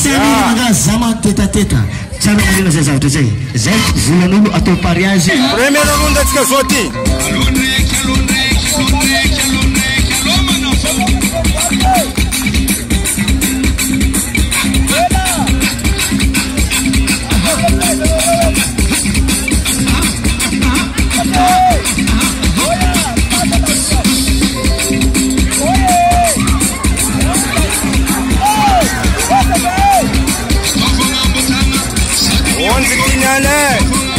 Sani zaman teta-teta. Tsara marina zay zavatra zay. Zay volan'olo atao pariage. Première ronde atsika zoti. Onde Kinyane.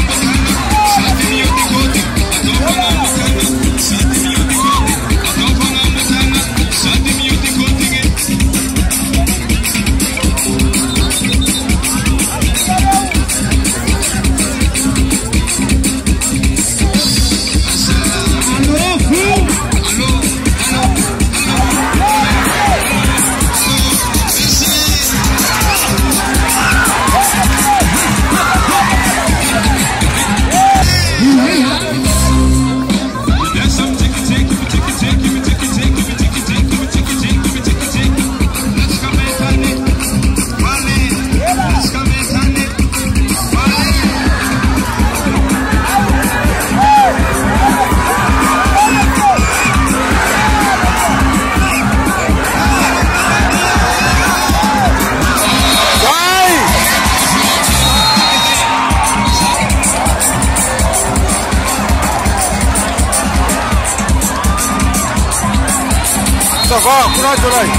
Ça va, courage, Olay.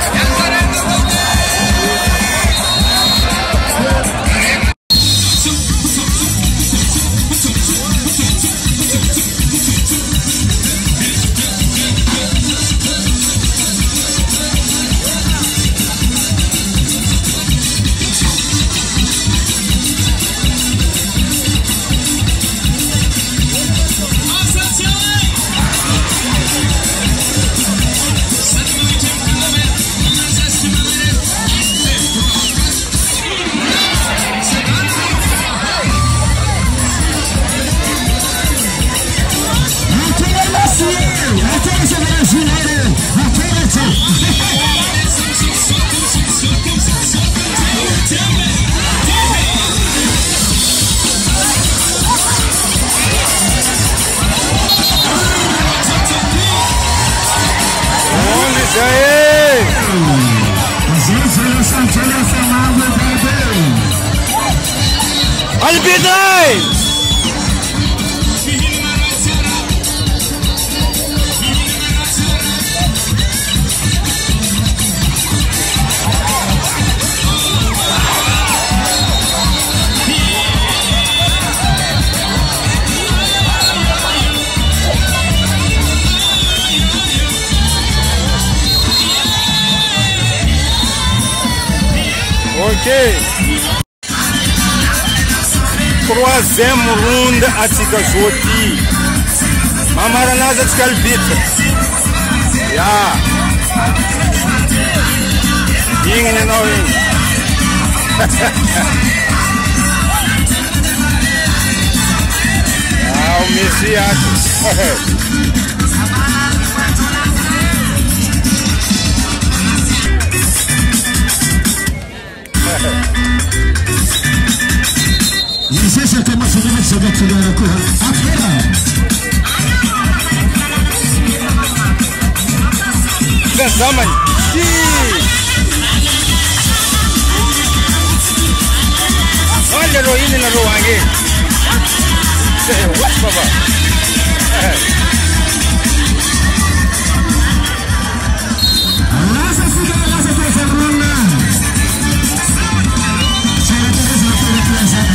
Albiday! Ok. Troisième round atsika zoti. Mamaranazy atsika arbitre. Ya. Igny anao igny. Ah, o Messi ato. Sasa kama sungguh saudara-saudaraku, apa? Zaman. Olha lo ini na ruange. What baba? Rasa sudah rasa terseruna. Saya terus berkesan.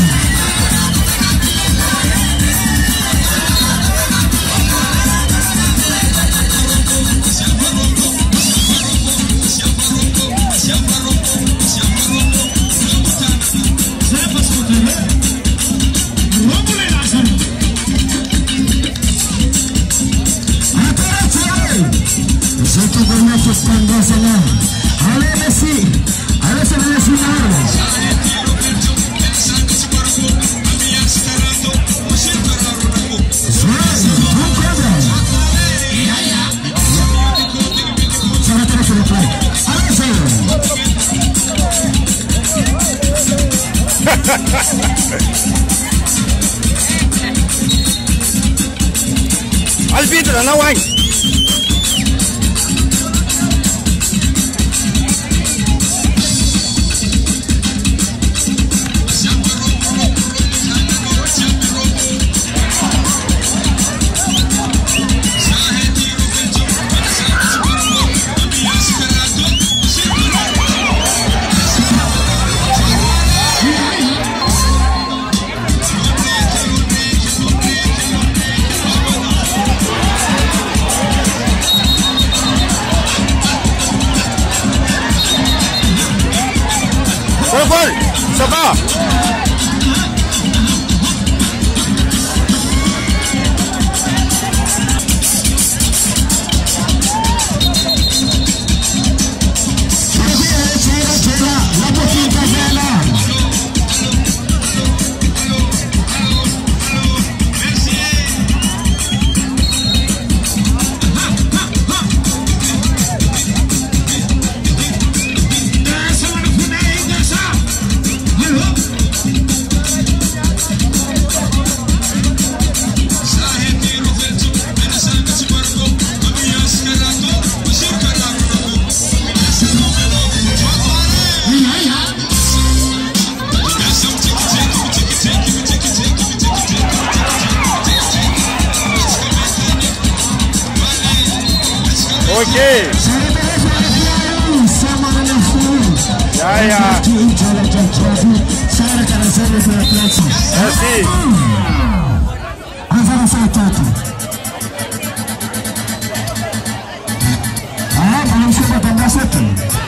Sana, oleh Messi, oleh sebenarnya Sinar. Olha, não vai. Ça va. Ok. Ya. Merci. Belum sempat tambah satu.